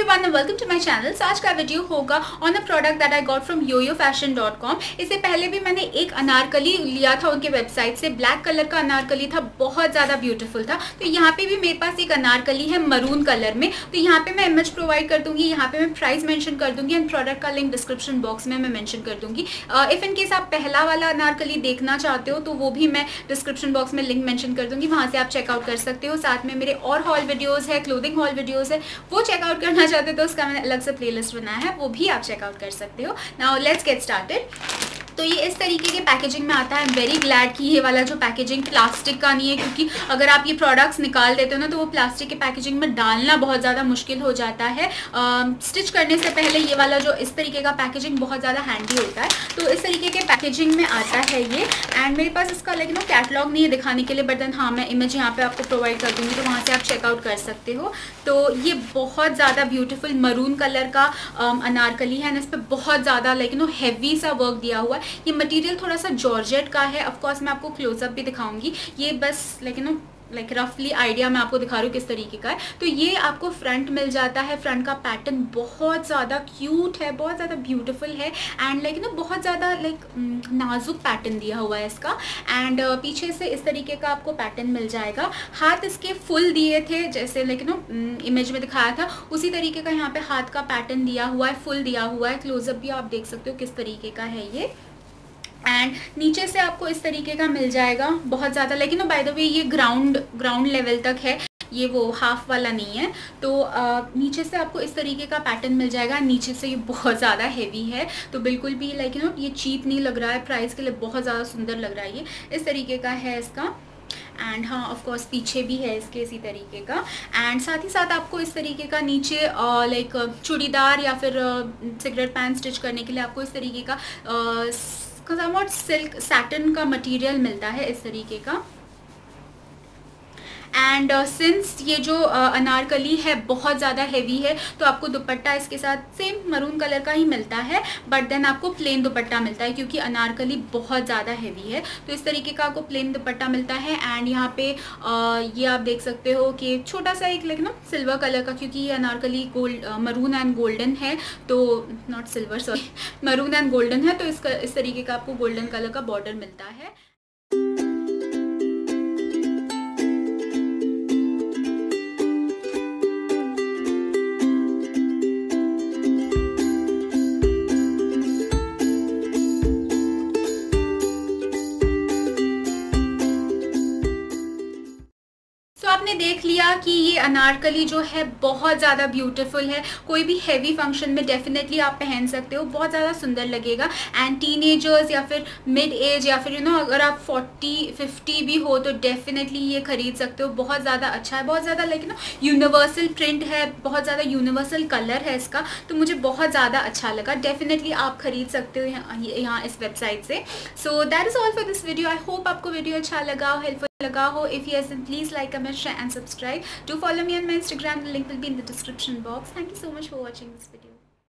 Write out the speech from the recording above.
Everyone and welcome to my channel. So आज का video होगा on a product that I got from yoyofashion.com। इससे पहले भी मैंने एक अनारकली लिया था उनके वेबसाइट से। ब्लैक कलर का अनारकली था, बहुत ज़्यादा ब्यूटीफुल था। तो यहाँ पे भी मेरे पास एक अनारकली है मरून कलर में। तो यहाँ पे मैं इमेज प्रोवाइड कर दूंगी, यहाँ पे मैं प्राइस मेंशन कर दूंगी एंड प्रोडक्ट का लिंक डिस्क्रिप्शन बॉक्स में मैं मेंशन कर दूंगी। इफ़ इन केस आप पहला वाला अनारकली देखना चाहते हो तो वो भी मैं डिस्क्रिप्शन बॉक्स में लिंक मेंशन कर दूंगी, वहाँ से आप चेकआउट कर सकते हो। साथ में मेरे और हॉल वीडियोज़ है, क्लोथिंग हॉल वीडियोज़ है, वो चेकआउट करना चाहते हो तो उसका मैंने अलग से प्लेलिस्ट बनाया है, वो भी आप चेकआउट कर सकते हो। Now let's get started. तो ये इस तरीके के पैकेजिंग में आता है। आई एम वेरी ग्लैड कि ये वाला जो पैकेजिंग प्लास्टिक का नहीं है, क्योंकि अगर आप ये प्रोडक्ट्स निकाल देते हो ना तो वो प्लास्टिक के पैकेजिंग में डालना बहुत ज़्यादा मुश्किल हो जाता है। स्टिच करने से पहले ये वाला जो इस तरीके का पैकेजिंग बहुत ज़्यादा हैंडी होता है। तो इस तरीके के पैकेजिंग में आता है ये। एंड मेरे पास इसका कैटलॉग नहीं है दिखाने के लिए, बट देन हाँ मैं इमेज यहाँ पे आपको प्रोवाइड कर दूँगी, तो वहाँ से आप चेकआउट कर सकते हो। तो ये बहुत ज़्यादा ब्यूटीफुल मरून कलर का अनारकली है एंड इस पर बहुत ज़्यादा हैवी सा वर्क दिया हुआ है। ये मटेरियल थोड़ा सा जॉर्जेट का है। ऑफ कोर्स मैं आपको क्लोजअप भी दिखाऊंगी। ये बस रफली आइडिया मैं आपको दिखा रही हूँ किस तरीके का है। तो ये आपको फ्रंट मिल जाता है। फ्रंट का पैटर्न बहुत ज़्यादा क्यूट है, बहुत ज़्यादा ब्यूटीफुल है एंड बहुत ज़्यादा नाजुक पैटर्न दिया हुआ है इसका। एंड पीछे से इस तरीके का आपको पैटर्न मिल जाएगा। हाथ इसके फुल दिए थे, जैसे इमेज में दिखाया था उसी तरीके का यहाँ पे हाथ का पैटर्न दिया हुआ है, फुल दिया हुआ है। क्लोजअप भी आप देख सकते हो किस तरीके का है ये। एंड नीचे से आपको इस तरीके का मिल जाएगा बहुत ज़्यादा, बाय द वे ये ग्राउंड लेवल तक है, ये वो हाफ वाला नहीं है। तो नीचे से आपको इस तरीके का पैटर्न मिल जाएगा। नीचे से ये बहुत ज़्यादा हेवी है, तो बिल्कुल भी ये चीप नहीं लग रहा है, प्राइस के लिए बहुत ज़्यादा सुंदर लग रहा है। ये इस तरीके का है इसका। एंड हाँ ऑफ कोर्स पीछे भी है इसके इसी तरीके का। एंड साथ ही साथ आपको इस तरीके का नीचे चूड़ीदार या फिर सिगरेट पैंट स्टिच करने के लिए आपको इस तरीके का समवॉट सिल्क सैटिन का मटेरियल मिलता है इस तरीके का। एंड सिंस ये जो अनारकली है बहुत ज़्यादा हेवी है, तो आपको दुपट्टा इसके साथ सेम मरून कलर का ही मिलता है, बट देन आपको प्लेन दुपट्टा मिलता है क्योंकि अनारकली बहुत ज़्यादा हेवी है। तो इस तरीके का आपको प्लेन दुपट्टा मिलता है। एंड यहाँ पे ये आप देख सकते हो कि छोटा सा एक सिल्वर कलर का, क्योंकि ये अनारकली मरून एंड गोल्डन है, तो not silver sorry maroon and golden है, तो इस तरीके का आपको गोल्डन कलर का बॉर्डर मिलता है। आपने देख लिया कि ये अनारकली जो है बहुत ज़्यादा ब्यूटीफुल है। कोई भी हैवी फंक्शन में डेफिनेटली आप पहन सकते हो, बहुत ज़्यादा सुंदर लगेगा। एंड टीनेजर्स या फिर मिड एज या फिर अगर आप 40-50 भी हो तो डेफिनेटली ये खरीद सकते हो। बहुत ज़्यादा अच्छा है, बहुत ज़्यादा यूनिवर्सल प्रिंट है, बहुत ज़्यादा यूनिवर्सल कलर है इसका, तो मुझे बहुत ज़्यादा अच्छा लगा। डेफिनेटली आप खरीद सकते हो यहाँ इस वेबसाइट से। So that is all for this video. I hope आपको वीडियो अच्छा लगा हो, हेल्पफुल लगा हो। If yes, then please like, comment, share and subscribe. Do follow me on my Instagram. The link will be in the description box. Thank you so much for watching this video.